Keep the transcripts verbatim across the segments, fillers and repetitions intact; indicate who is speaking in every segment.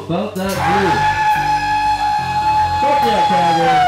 Speaker 1: about that blue. Fuck yeah, Calgary.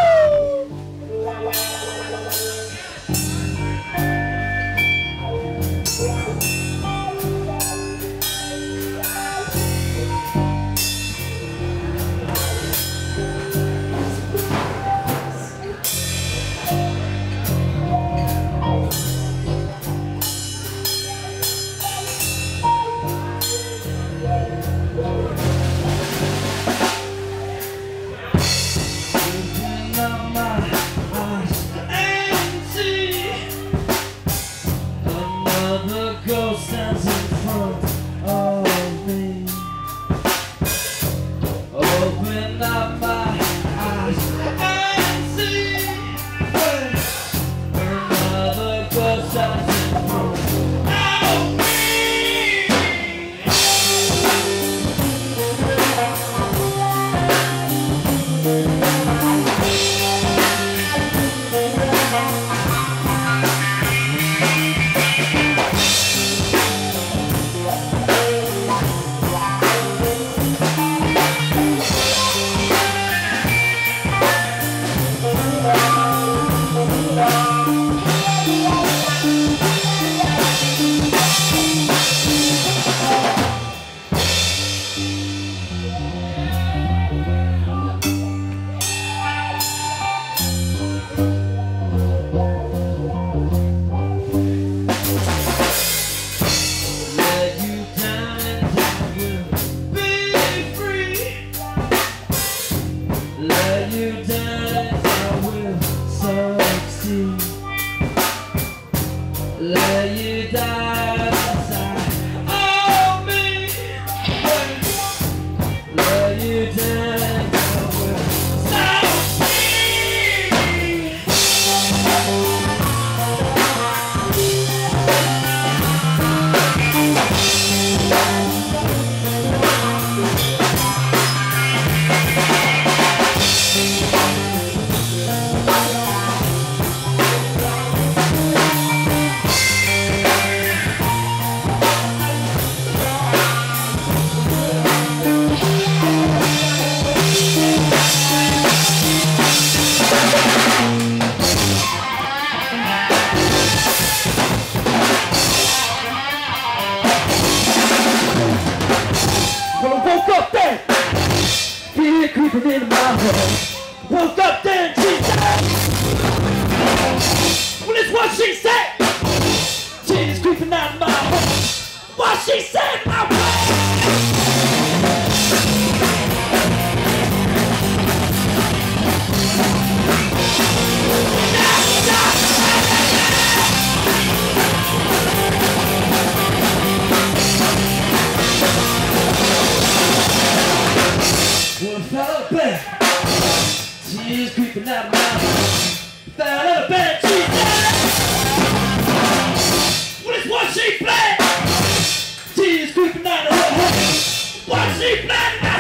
Speaker 2: In my head. Woke up then, she said, well, it's what she said. She's creeping out of my head. What she said, my way. Well, I fell back. She's creeping out of my house. Fell out of bed, she said. Well, it's what she planned. She's creeping out of her head. What she planned, I